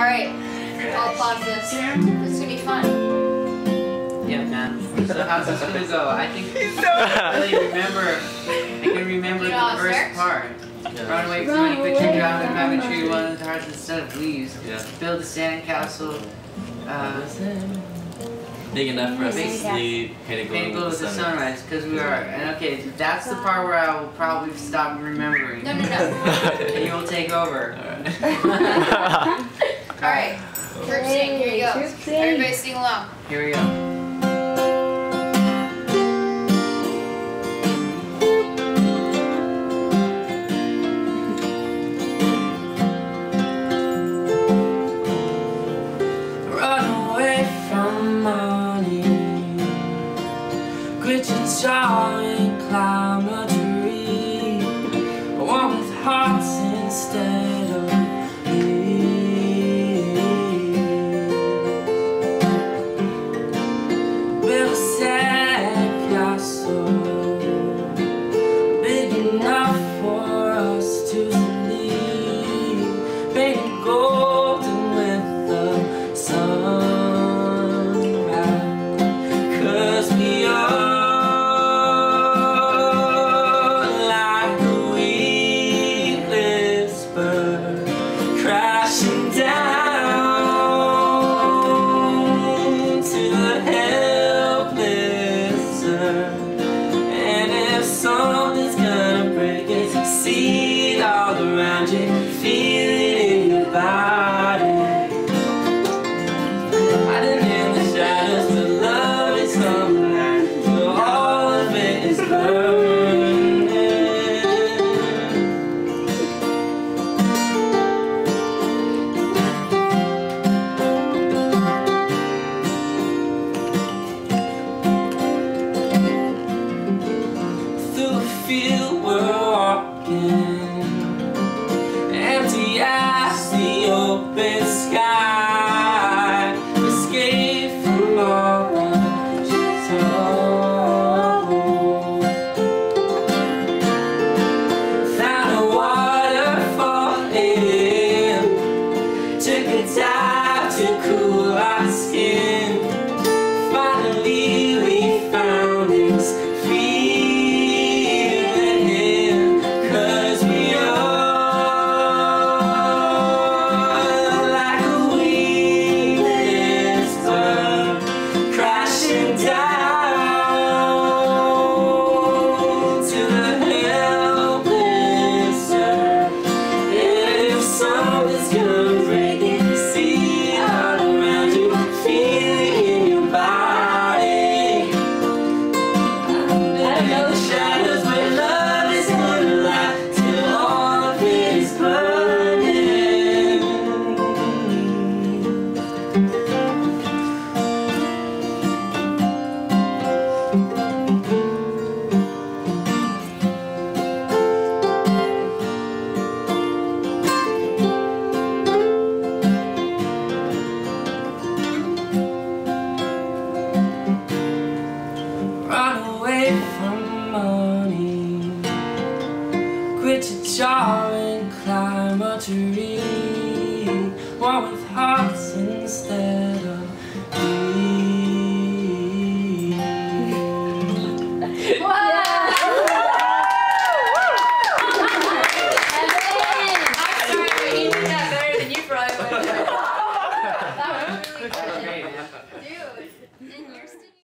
Alright, I'll pause this. This is gonna be fun. Yeah, man. So how's this gonna go? I think I can remember the first part. Run away from any picture job and have a tree one of the hearts instead of leaves. Yeah. Build a sandcastle. Big enough for us to sleep. Paint a glow with the sunrise. Because we are. And okay, that's the part where I will probably stop remembering. No. And you will take over. Alright. Group sing. Here you go. Everybody sing along. Here we go. Quit your jaw and climb a tree. One with hearts instead of leaves. Build a sandcastle big enough for us to sleep. Paint it golden with the sunrise. 'Cause we are crashing down to the helpless earth. And if something's gonna break it, see it all around you, feel it in your body. Hiding in the shadows, but love is coming, so all of it is burning. Feel we're walking, empty as the open sky, escape from all the trouble. Found a waterfall in, took a dive to cool our skin. Finally we found this feeling. From money, quit your jaw and climb a tree. One with hearts instead of leaves. Wow! I'm sorry, but he did that better than you probably would. That was really good. Dude.